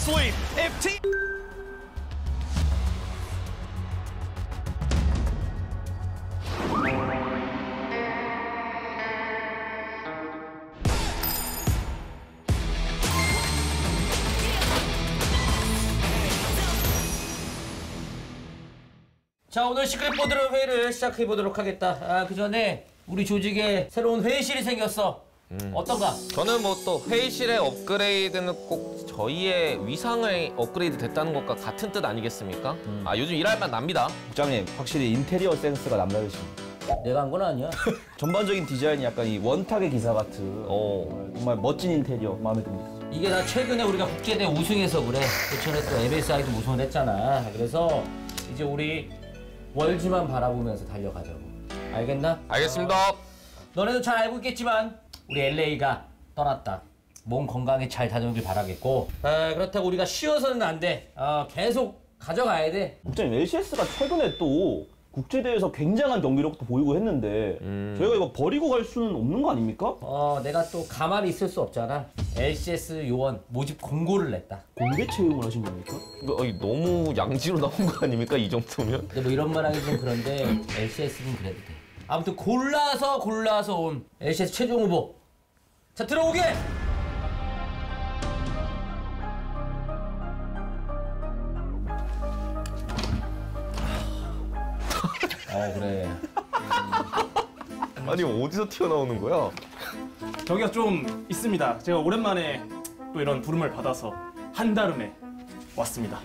sweep. If team 자, 오늘 시크릿 보드로 회의를 시작해보도록 하겠다. 그 전에 우리 조직에 새로운 회의실이 생겼어. 어떤가? 저는 뭐 또 회의실의 업그레이드는 꼭 저희의 위상을 업그레이드 됐다는 것과 같은 뜻 아니겠습니까? 요즘 일할만 납니다. 국장님, 확실히 인테리어 센스가 남다르십니다. 내가 한 건 아니야. 전반적인 디자인이 약간 이 원탁의 기사 같은 정말 멋진 인테리어 마음에 듭니다. 이게 나 최근에 우리가 국제대 우승해서 그래. 그 전에 또 MSI도 우승을 했잖아. 그래서 이제 우리 월즈만 바라보면서 달려가자고. 알겠나? 알겠습니다. 너네도 잘 알고 있겠지만 우리 LA가 떠났다. 몸 건강히 잘 다녀오길 바라겠고, 그렇다고 우리가 쉬어서는 안 돼. 계속 가져가야 돼. 국장님, LCS가 최근에 또 국제대회에서 굉장한 경기력도 보이고 했는데 저희가 이거 버리고 갈 수는 없는 거 아닙니까? 내가 또 가만히 있을 수 없잖아. LCS 요원 모집 공고를 냈다. 공개 채용을 하신 겁니까? 너무 양지로 나온 거 아닙니까? 이 정도면? 근데 뭐 이런 말 하기 좀 그런데 LCS는 그래도 돼. 아무튼 골라서 온 LCS 최종 후보. 자, 들어오게! 그래. 아니, 어디서 튀어나오는 거야? 저기가 좀 있습니다. 제가 오랜만에 또 이런 부름을 받아서 한달음에 왔습니다.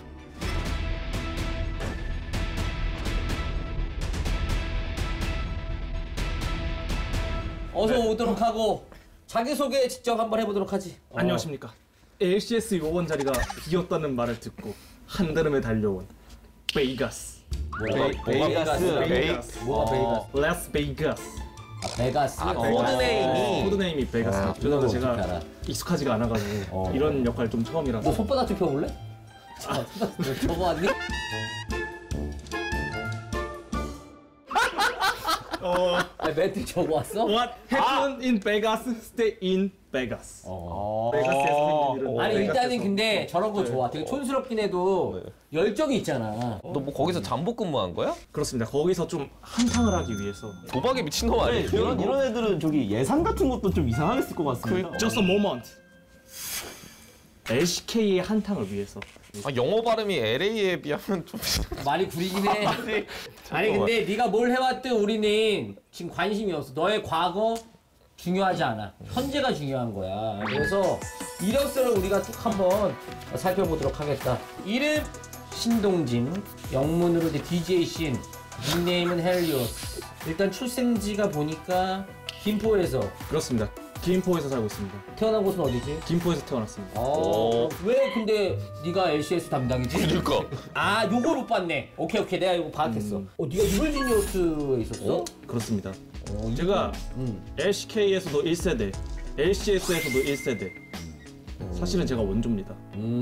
어서 오도록 하고 자기소개 직접 한번 해보도록 하지. 안녕하십니까. LCS 요원 자리가 비었다는 말을 듣고 한달음에 달려온 베이가스. 베이가스. 뭐가 베이가스? 라스베이거스. 베가스. 코드네임이. 코드네임이 베이가스입니다. 죄송합니다. 제가 알아. 익숙하지가 않아가지고 이런 역할 좀 처음이라서. 너 손바닥 좀 펴볼래? 저거 왔니? 멘트 저거 왔어? What happened in Vegas, stay in Vegas. 베가스에서 생긴 일은 아니 일단은 베가스에서. 근데 저런 거 좋아. 되게 촌스럽긴 해도 열정이 있잖아. 너 뭐 거기서 잠복 근무한 거야? 그렇습니다. 거기서 좀 한탕을 하기 위해서. 도박에 미친놈 아니에요? 이런 애들은 저기 예상 같은 것도 좀 이상하게 쓸 것 같습니다. Just a moment. LCK의 한탕을 위해서. 영어 발음이 LA에 비하면 좀 많이 구리긴 해. 아니 근데 네가 뭘 해왔든 우리는 지금 관심이 없어. 너의 과거 중요하지 않아. 현재가 중요한 거야. 그래서 이력서를 우리가 쭉 한번 살펴보도록 하겠다. 이름 신동진, 영문으로 이제 DJ 신, 닉네임은 헬리오스. 일단 출생지가 보니까 김포에서. 그렇습니다. 김포에서 살고 있습니다. 태어난 곳은 어디지? 김포에서 태어났습니다. 왜 근데 네가 LCS 담당이지? 그러니까. 요걸 못 봤네. 오케이 내가 이거 파악했어. 네가 유블지니어스에 있었어? 그렇습니다. 제가 LCK에서도 1세대, LCS에서도 1세대. 사실은 제가 원조입니다.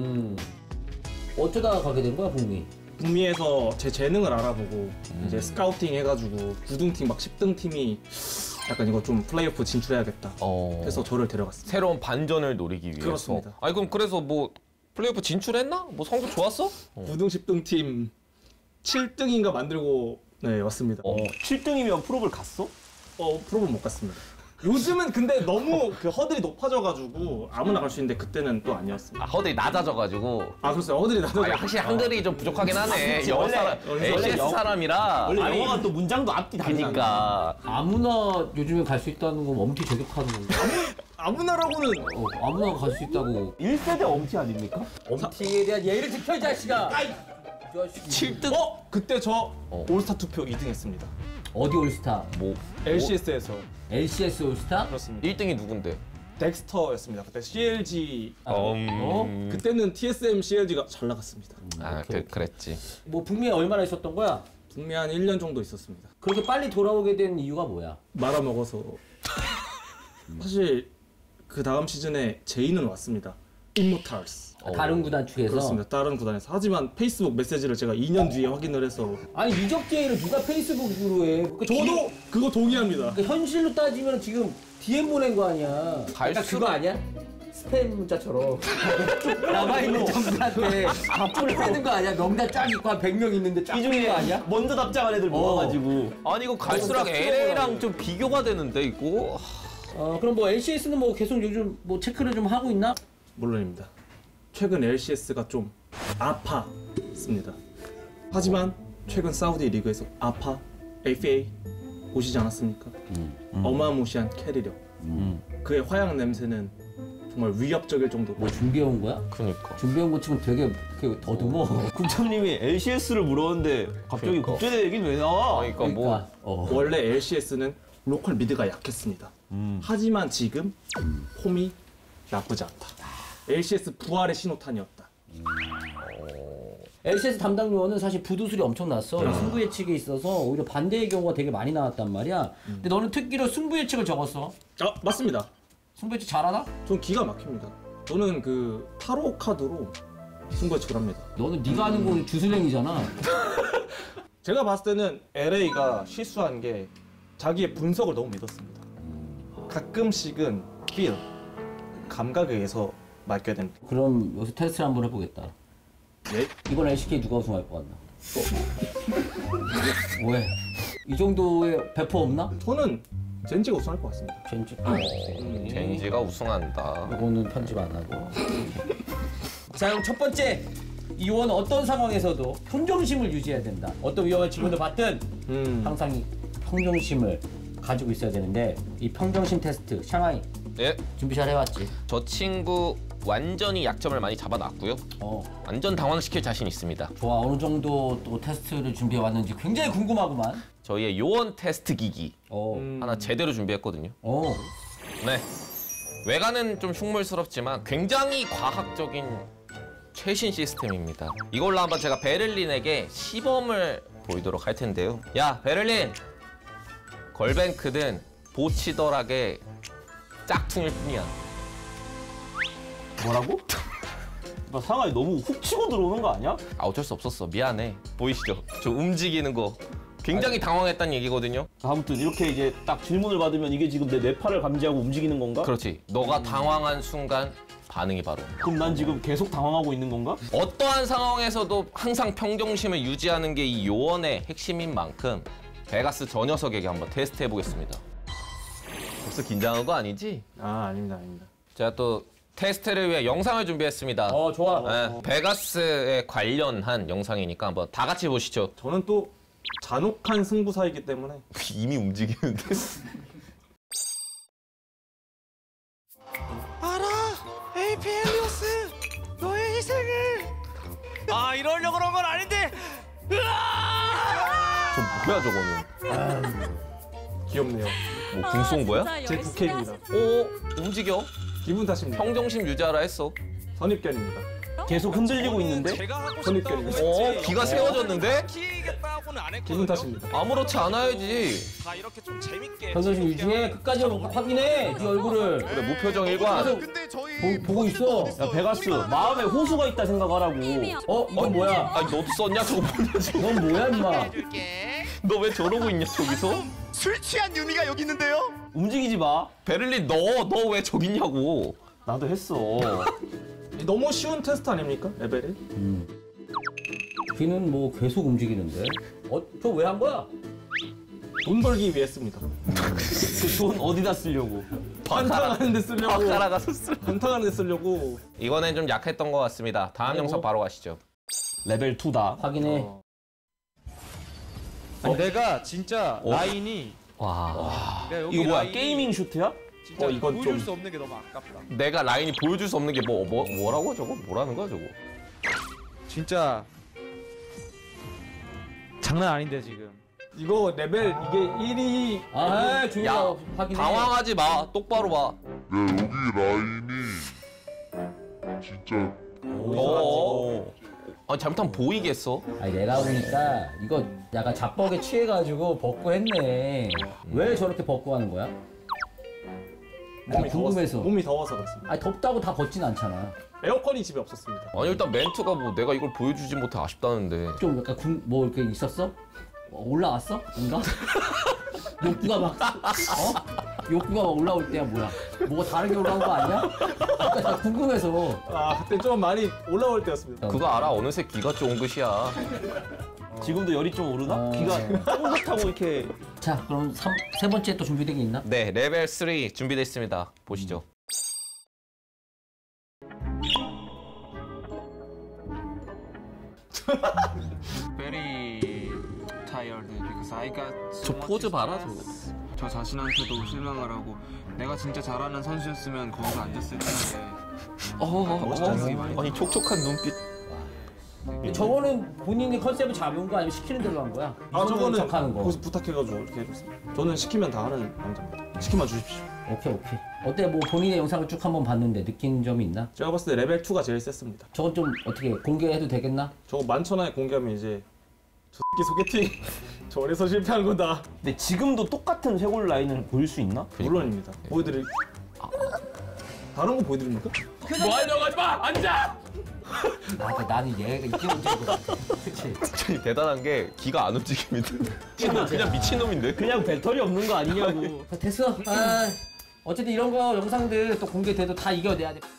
어쩌다가 가게 된 거야, 북미? 북미에서 제 재능을 알아보고 이제 스카우팅 해가지고 9등팀 막 10등팀이 약간 이거 좀 플레이오프 진출해야겠다. 그래서 저를 데려갔습니다. 새로운 반전을 노리기 위해서. 그렇습니다. 아니 그럼 그래서 뭐 플레이오프 진출했나? 뭐 성적 좋았어? 9등, 10등팀 7등인가 만들고 왔습니다. 7등이면 프로를 갔어? 프로는 못 갔습니다. 요즘은 근데 너무 그 허들이 높아져가지고 아무나 갈 수 있는데 그때는 또 아니었습니다. 허들이 낮아져가지고. 그렇습니다. 허들이 낮아져. 확실히 한글이 좀 부족하긴 하네. 영어 사람, LCS 사람이라. 원래 영어가 또 문장도 앞뒤 다르잖아. 그러니까. 아무나 요즘에 갈 수 있다는 건 엄티 저격하는 건데. 아무나라고는 아무나 갈 수 있다고. 1세대 엄티 아닙니까? 엄티에 대한 예의를 지켜, 이 자식아! 7등? 그때 저 올스타 투표 2등 했습니다. 어디 올스타? 뭐 LCS에서. LCS 올스타? 그렇습니다. 1등이 누군데? 덱스터였습니다. 그때 CLG. 음. 그때는 TSM CLG가 잘 나갔습니다. 그랬지. 뭐 북미에 얼마나 있었던 거야? 북미 한 1년 정도 있었습니다. 그렇게 빨리 돌아오게 된 이유가 뭐야? 말아먹어서. 사실 그 다음 시즌에 제이는 왔습니다. 임모탈스. 다른 구단 측에서? 그렇습니다. 다른 구단에서. 하지만 페이스북 메시지를 제가 2년 뒤에 확인을 해서. 아니 이적 제의를 누가 페이스북으로 해? 저도 그거 동의합니다. 현실로 따지면 지금 DM 보낸 거 아니야? 갈 그러니까 수가- 그거 아니야? 스팸 문자처럼 쭉 남아있는 정들한테 답변을 하는 거 아니야? 명단 쫙 있고 한 100명 있는데 쫙 이 있는 중에 거 아니야? 먼저 답장한 애들 모아가지고. 아니 이거 갈수록 LA랑 좀 비교가 되는데 이거. 그럼 뭐 LCS는 뭐 계속 요즘 뭐 체크를 좀 하고 있나? 물론입니다. 최근 LCS가 좀 아파습니다. 하지만 최근 사우디 리그에서 아파 AFA 보시지 않았습니까? 어마무시한 캐리력. 그의 화약 냄새는 정말 위협적일 정도로. 뭐 준비해온 거야? 그니까. 준비해온 거 치고 되게 더듬어. 국장님이 LCS를 물었는데 갑자기 그러니까. 국제대 얘기는 왜 나와? 그러니까 뭐 원래 LCS는 로컬 미드가 약했습니다. 하지만 지금 폼이 나쁘지 않다. LCS 부활의 신호탄이었다. LCS 담당 요원은 사실 부두술이 엄청 났어. 승부 예측에 있어서 오히려 반대의 경우가 되게 많이 나왔단 말이야. 근데 너는 특기로 승부 예측을 적었어. 맞습니다. 승부 예측 잘하나? 전 기가 막힙니다. 저는 그 타로 카드로 승부 예측을 합니다. 너는 네가 하는 거 주술랭이잖아. 제가 봤을 때는 LA가 실수한 게 자기의 분석을 너무 믿었습니다. 가끔씩은 feel, 감각에 의해서 맡겨야 됩니다. 그럼 여기서 테스트를 한번 해보겠다. 예? 이번 LCK 누가 우승할 것 같나? 왜? 이 정도의 배포 없나? 저는 젠지가 우승할 것 같습니다. 젠지. 젠지가 우승한다. 이거는 편집 안 하고. 자, 그럼 첫 번째. 이 요원은 어떤 상황에서도 평정심을 유지해야 된다. 어떤 위험한 질문을 받든 항상 이 평정심을 가지고 있어야 되는데 이 평정심 테스트 샹하이 예, 준비 잘 해왔지? 저 친구 완전히 약점을 많이 잡아놨고요. 완전 당황시킬 자신 있습니다. 좋아. 어느 정도 또 테스트를 준비해 왔는지 굉장히 궁금하구만. 저희의 요원 테스트 기기 하나 제대로 준비했거든요. 네, 외관은 좀 흉물스럽지만 굉장히 과학적인 최신 시스템입니다. 이걸로 한번 제가 베를린에게 시범을 보이도록 할 텐데요. 야, 베를린! 걸뱅크든 보치더락의 짝퉁일 뿐이야. 뭐라고? 나 상하이 너무 훅 치고 들어오는 거 아니야? 아, 어쩔 수 없었어. 미안해. 보이시죠? 저 움직이는 거. 굉장히 당황했다는 얘기거든요. 아무튼 이렇게 이제 딱 질문을 받으면 이게 지금 내 뇌파를 감지하고 움직이는 건가? 그렇지. 너가 당황한 순간 반응이 바로. 그럼 난 지금 계속 당황하고 있는 건가? 어떠한 상황에서도 항상 평정심을 유지하는 게 이 요원의 핵심인 만큼 베가스 저 녀석에게 한번 테스트 해보겠습니다. 벌써 긴장한 거 아니지? 아닙니다. 제가 또 테스트를 위해 영상을 준비했습니다. 좋아. 네, 베가스에 관련한 영상이니까 한번 다 같이 보시죠. 저는 또 잔혹한 승부사이기 때문에 이미 움직이는데? 알아! AP 헬리오스! 너의 희생을! 아, 이러려고 그런 건 아닌데! 저 뭐야 저거는? 귀엽네요. 뭐 궁 쏜 거야? 제 부캐입니다. 오, 움직여. 기분 탓입니다. 평정심 유지하라 했어. 선입견입니다. 계속 흔들리고 있는데? 제가 하고 선입견입니다. 싶다고 기가 세워졌는데? 키겠다고는 안 기분 했거든요. 탓입니다. 아무렇지 않아야지. 다 이렇게 좀 재밌게 평정심 유지해. 끝까지 확인해. 네 얼굴을. 그래, 무표정 일관. 근데 저희 보고 있어. 야 베가스 마음에 호수가 있다 생각하라고. 이건 뭐야? 아니 너도 썼냐 저거 뭐냐 지금? 넌 뭐야 임마? 해줄게. 너 왜 저러고 있냐 저기서? 술 취한 유미가 여기 있는데요? 움직이지 마. 베를린 너 왜 저기 있냐고. 나도 했어. 너무 쉬운 테스트 아닙니까? 레벨이? 귀는 뭐 계속 움직이는데. 저 왜 한 거야? 돈 벌기 위해 씁니다. 그 돈 어디다 쓰려고? 한탕하는 데 쓰려고. 가라가서 쓸. 한탕하는 데 쓰려고. 이거는 좀 약했던 것 같습니다. 다음 영상 바로 가시죠. 레벨 2다. 확인해. 아니, 내가 진짜 라인이 와. 내가 여기 이거 뭐야? 라인이 게이밍 슈트야? 진짜 이건 보여줄 좀- 수 없는 게 너무 아깝다. 내가 라인이 보여줄 수 없는 게 뭐라고 저거? 뭐라는 거야 저거? 진짜 장난 아닌데 지금. 이거 레벨 이게 1위 조용히 야, 확인해. 당황하지 마. 똑바로 봐. 여기 라인이 진짜 아니 잘못하면 보이겠어? 아니 내가 보니까 이거 약간 자뻑에 취해가지고 벗고 했네. 왜 저렇게 벗고 하는 거야? 궁금해서. 몸이 더워서 그렇습니다. 아니 덥다고 다 벗진 않잖아. 에어컨이 집에 없었습니다. 아니 일단 멘트가 뭐 내가 이걸 보여주지 못해 아쉽다는데. 좀 약간 뭐 이렇게 있었어? 올라왔어? 뭔가? 욕구가 막 욕구가 올라올 때야 뭐야? 뭐가 다른 게 올라온 거 아니야? 그러니까 나 궁금해서. 아 그때 좀 많이 올라올 때였습니다. 그거 알아? 어느새 기가 쫑긋이야. 지금도 열이 좀 오르나? 기가 쫑긋하고 이렇게. 자, 그럼 세 번째 또 준비된 게 있나? 네, 레벨 3 준비되어 있습니다. 보시죠. Very tired because I got 저 포즈 봐라, 저거. 저 자신한테도 실망을 하고 내가 진짜 잘하는 선수였으면 거기서 앉았을 텐데. 아니 촉촉한 눈빛. 저거는 본인이 컨셉을 잡은 거 아니면 시키는 대로 한 거야? 아 저거는 척하는 거. 거기서 부탁해가지고 이렇게 해줬습니다. 저는 시키면 다 하는 남자입니다. 시키면 주십시오. 오케이. 어때? 뭐 본인의 영상을 쭉 한번 봤는데 느낀 점이 있나? 제가 봤을 때 레벨 2가 제일 셌습니다. 저건 좀 어떻게 공개해도 되겠나? 저거 만천하에 공개하면 이제 저 새끼 소개팅 저래서 실패한 거다. 근데 지금도 똑같은 쇄골 라인을 보일 수 있나? 물론입니다. 보여드릴. 다른 거 보여드립니까? 뭐 하려고 하지 마! 앉아! 나는 얘가 이게 문제인 것 같아. 그치? 대단한 게 기가 안 움직입니다. 그냥 미친놈인데? 그냥 배터리 없는 거 아니냐고. 됐어. 어쨌든 이런 거 영상들 또 공개돼도 다 이겨내야 돼.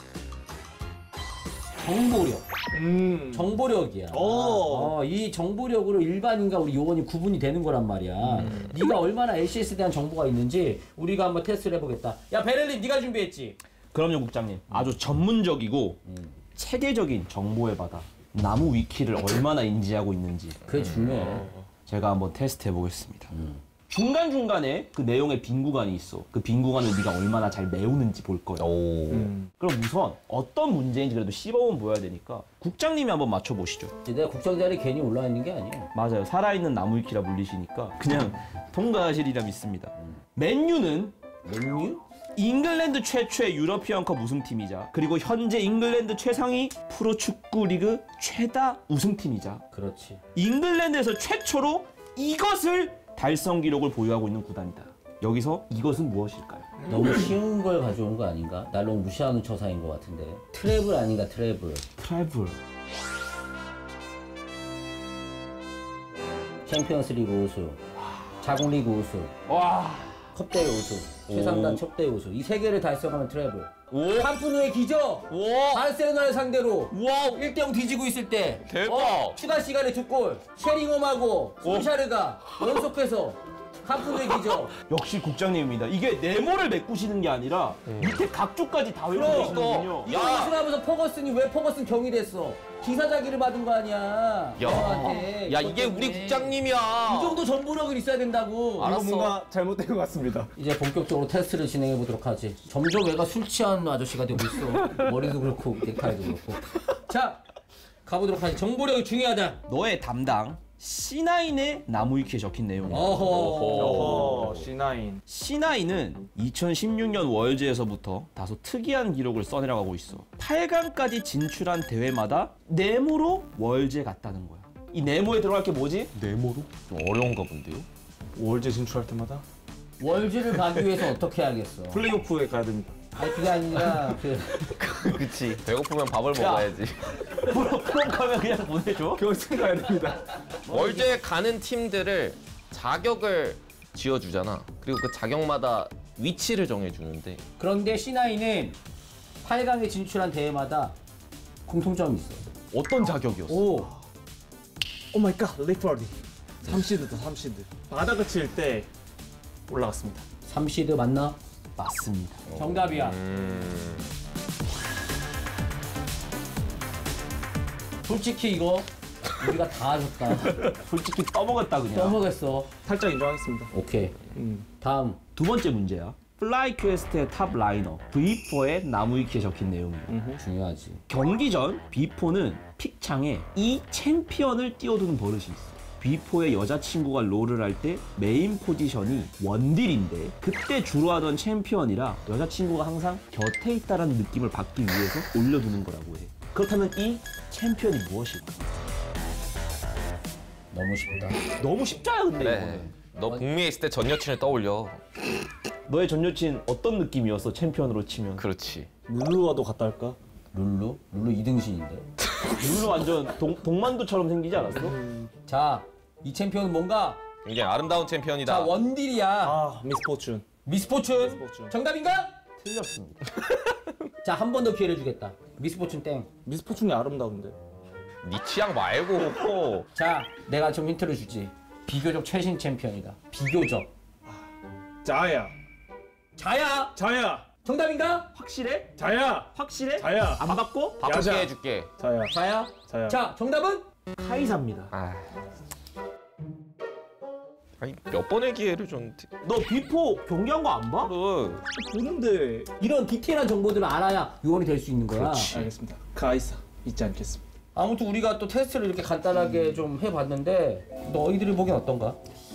정보력. 정보력이야. 이 정보력으로 일반인과 우리 요원이 구분이 되는 거란 말이야. 네가 얼마나 LCS에 대한 정보가 있는지 우리가 한번 테스트를 해보겠다. 야, 베를린 네가 준비했지? 그럼요, 국장님. 아주 전문적이고 체계적인 정보의 바다. 나무 위키를 얼마나 인지하고 있는지 그게 중요해. 제가 한번 테스트 해보겠습니다. 중간중간에 그 내용의 빈 구간이 있어. 그 빈 구간을 네가 얼마나 잘 메우는지 볼 거야. 그럼 우선 어떤 문제인지 그래도 씹어보면 보여야 되니까 국장님이 한번 맞춰보시죠. 내가 국장 자리에 괜히 올라와 있는 게 아니야. 맞아요. 살아있는 나무 위키라 불리시니까 그냥 통과하시리라 믿습니다. 맨유는 맨유? 잉글랜드 최초의 유러피언컵 우승팀이자 그리고 현재 잉글랜드 최상위 프로축구 리그 최다 우승팀이자 그렇지. 잉글랜드에서 최초로 이것을 달성 기록을 보유하고 있는 구단이다. 여기서 이것은 무엇일까요? 너무 쉬운 걸 가져온 거 아닌가? 날 너무 무시하는 처사인 것 같은데. 트래블 아닌가, 트래블. 트래블. 챔피언스 리그 우승, 자국 리그 우승, 컵대회 우승, 최상단 첩대회 우승. 이 세 개를 달성하면 트래블. 캄프누의 기적! 바르셀로나를 상대로 1대0 뒤지고 있을 때 대박! 추가 시간에 2골, 쉐링엄하고 솔샤르가 연속해서 캄프누의 기적. 역시 국장님입니다. 이게 네모를 메꾸시는 게 아니라 밑에 각주까지 다 외우시는군요. 이거 우승하면서 퍼거슨이 왜 퍼거슨 경위됐어? 기사자기를 받은 거 아니야. 야 이게 우리 국장님이야. 이 정도 전부력은 있어야 된다고. 이거 뭔가 잘못된 것 같습니다. 이제 본격적으로 테스트를 진행해 보도록 하지. 점점 얘가 술 취한 아저씨가 되고 있어. 머리도 그렇고 넥타이도 그렇고. 자, 가보도록 하지. 정보력이 중요하다. 너의 담당 C9의 나무 위키에 적힌 내용이야. C9. C9은 2016년 월즈에서부터 다소 특이한 기록을 써내려가고 있어. 8강까지 진출한 대회마다 네모로 월즈에 갔다는 거야. 이 네모에 들어갈 게 뭐지? 네모로? 좀 어려운가 본데요? 월드 진출할 때마다 월즈를 가기 위해서 어떻게 해야겠어? 플레이오프에 가야 됩니다. 아니 그게 아니라 그치. 배고프면 밥을 먹어야지. 프로 가면 그냥 보내줘? 결승 가야 됩니다. 월드에 가는 팀들을 자격을 지어주잖아. 그리고 그 자격마다 위치를 정해주는데 그런데 C9은 8강에 진출한 대회마다 공통점이 있어. 어떤 자격이었어? 오, 오 마이 갓, 리퍼리. 3시드다, 3시드. 바닥을 칠 때 올라갔습니다. 3시드 맞나? 맞습니다. 정답이야. 솔직히 이거 우리가 다 줬다. 솔직히 떠먹었다 그냥. 떠먹었어. 살짝 인정하겠습니다. 오케이. 다음. 두 번째 문제야. 플라이 퀘스트의 탑 라이너 V4의 나무 위키에 적힌 내용이야. 중요하지. 경기 전 B4는 픽창에 이 챔피언을 띄워두는 버릇이 있어. B4의 여자친구가 롤을 할 때 메인 포지션이 원딜인데 그때 주로 하던 챔피언이라 여자친구가 항상 곁에 있다는 느낌을 받기 위해서 올려두는 거라고 해. 그렇다면 이 챔피언이 무엇일까? 너무 쉽다. 너무 쉽잖아 근데 그래. 이거는. 너 북미에 있을 때 전 여친을 떠올려. 너의 전 여친 어떤 느낌이었어 챔피언으로 치면? 그렇지. 룰루와도 갔다 할까? 룰루? 룰루 2등신인데. 룰루 완전 동만두처럼 생기지 않았어? 자, 이 챔피언은 뭔가? 굉장히 아름다운 챔피언이다. 자, 원딜이야. 아, 미스포춘. 미스포춘. 미스포춘. 정답인가? 틀렸습니다. 자, 한 번 더 기회를 주겠다. 미스포춘 땡. 미스포춘이 아름다운데. 네 취향 말고. 자, 내가 좀 힌트를 주지. 비교적 최신 챔피언이다. 비교적. 자야. 자야. 자야. 정답인가? 확실해? 자야. 확실해? 자야. 안 바꿔? 바꾸게 야자. 해줄게. 자야. 자야. 자야. 자, 정답은? 카이사입니다. 아니 몇 번의 기회를 줬는데. 너 비포 경기한 거 안 봐? 보는데. 이런 디테일한 정보들을 알아야 요원이 될 수 있는 거야. 그렇지. 알겠습니다. 카이사 잊지 않겠습니다. 아무튼 우리가 또 테스트를 이렇게 간단하게 좀 해봤는데 너희들이 보기엔 어떤가?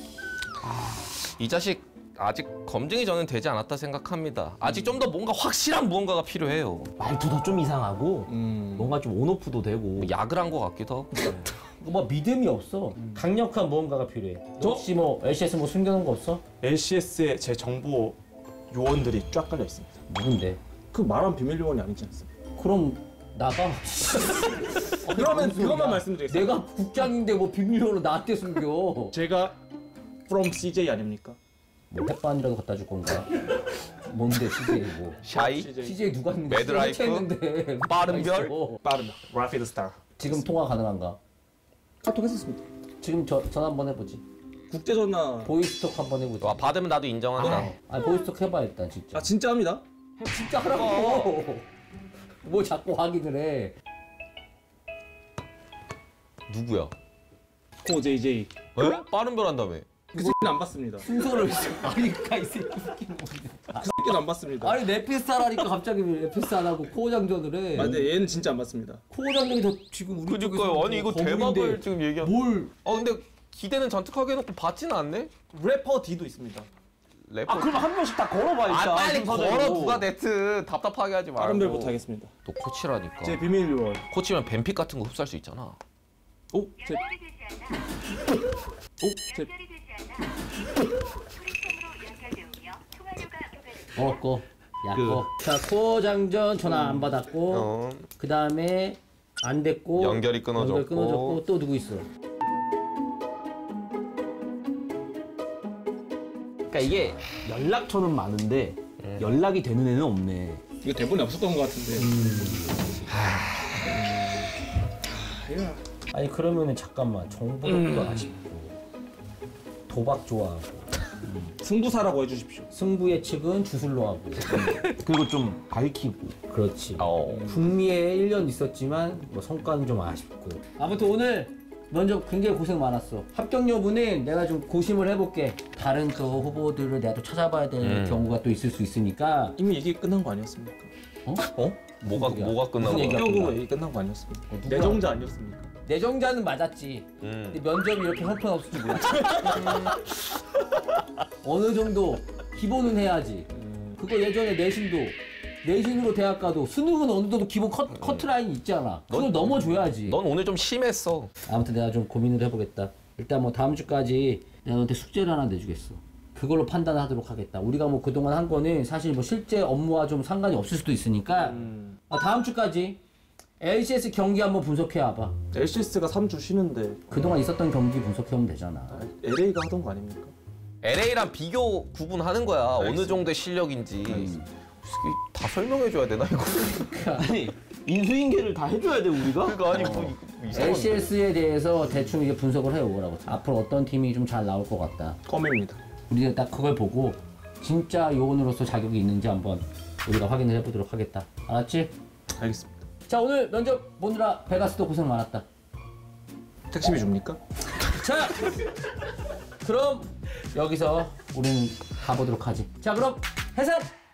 이 자식 아직 검증이 저는 되지 않았다 생각합니다. 아직 좀 더 뭔가 확실한 무언가가 필요해요. 말투도 좀 이상하고 뭔가 좀 온오프도 되고. 뭐 약을 한 것 같기도 하고. 뭐 믿음이 없어. 강력한 무언가가 필요해. 너 혹시 뭐 LCS 뭐 숨겨놓은 거 없어? LCS에 제 정보 요원들이 쫙 깔려 있습니다. 누군데? 그 말한 비밀 요원이 아니지 않습니까? 그럼 나가. 그러면 그것만 말씀드리겠습니다. 내가 국장인데 뭐 비밀번호 나한테 숨겨. 제가 from CJ 아닙니까? 뭐 햇반이라도 갖다 줄 건가? 뭔데 CJ 뭐? 샤이? CJ 누가 했는데? 매드라이프? 했는데 빠른 별? 빠르다. 라피드 스타. 지금 통화 가능한가? 카톡했었습니다. 지금 전화 한번 해보지. 국제전화. 보이스톡 한번 해보지. 와 받으면 나도 인정한다. 아 보이스톡 해봐 일단 진짜. 아 진짜 합니다. 진짜 하라고. 뭐 자꾸 확인을 해. 누구야? 코 JJ. 에? 빠른 별 한다며. 그 새끼는 안 봤습니다. 순서를 아니까 이 새끼 웃기는 거지. 그 새끼는 안 봤습니다. 아니 네피스타라니까 갑자기 왜 네피스 안 하고 코어 장전을 해. 아 근데 얘는 진짜 안 봤습니다. 코어 장전이 더 지금 우리 쪽에서 그니까요. 아니 이거 거물인데 대박을 지금 얘기한. 뭘? 근데 기대는 잔뜩하게 해놓고 받지는 않네? 래퍼 D도 있습니다. 래퍼. 아 그럼 한 명씩 다 걸어봐 일단. 빨리 순서대로. 걸어 누가 됐든 답답하게 하지 말고. 빠른 별부터 하겠습니다. 또 코치라니까. 제 비밀 요원. 코치면 뱀픽 같은 거 흡수할 수 있잖아. 오? 제... 오? 제... 꺼. 야 꺼. 자 코어 장전 전화 안 받았고 그 다음에 안 됐고 연결이 끊어졌고. 연결 끊어졌고 또 누구 있어? 그러니까 이게 연락처는 많은데 연락이 되는 애는 없네. 이거 대본에 없었던 것 같은데. 아니 그러면은 잠깐만 정보력도 아쉽고 도박 좋아하고 승부사라고 해주십시오. 승부 예측은 주술로 하고 그리고 좀 밝히고. 그렇지. 북미에 1년 있었지만 뭐 성과는 좀 아쉽고. 아무튼 오늘 먼저 굉장히 고생 많았어. 합격 여부는 내가 좀 고심을 해볼게. 다른 또 후보들을 내가 또 찾아봐야 될 경우가 또 있을 수 있으니까. 이미 얘기 끝난 거 아니었습니까? 뭐가 끝난 무슨 거야? 얘기야? 합격으로 얘기 끝난 거 아니었습니까? 누구야? 내정자 아니었습니까? 내정자는 맞았지. 근데 면접이 이렇게 형편없을 줄 몰랐지. 어느 정도 기본은 해야지. 그거 예전에 내신으로 대학 가도 수능은 어느 정도 기본 커트라인이 있잖아. 그걸 넘어줘야지. 넌 오늘 좀 심했어. 아무튼 내가 좀 고민을 해보겠다. 일단 뭐 다음 주까지 내가 너한테 숙제를 하나 내주겠어. 그걸로 판단하도록 하겠다. 우리가 뭐 그동안 한 거는 사실 뭐 실제 업무와 좀 상관이 없을 수도 있으니까 다음 주까지 LCS 경기 한번 분석해 와봐. LCS가 3주 쉬는데 그동안 있었던 경기 분석해오면 되잖아. LA가 하던 거 아닙니까? LA랑 비교 구분하는 거야. 어느 정도의 실력인지. 다 설명해줘야 되나 이거? 아니 인수인계를 다 해줘야 돼 우리가? 그러니까 아니 뭐 이상한데. LCS에 대해서 대충 이제 분석을 해오라고. 앞으로 어떤 팀이 좀 잘 나올 것 같다. 껌입니다. 우리가 딱 그걸 보고 진짜 요원으로서 자격이 있는지 한번 우리가 확인을 해보도록 하겠다. 알았지? 알겠습니다. 자 오늘 면접 보느라 베가스도 고생 많았다. 택시비 줍니까? 자 그럼 여기서 우리는 가보도록 하지. 자 그럼 해산!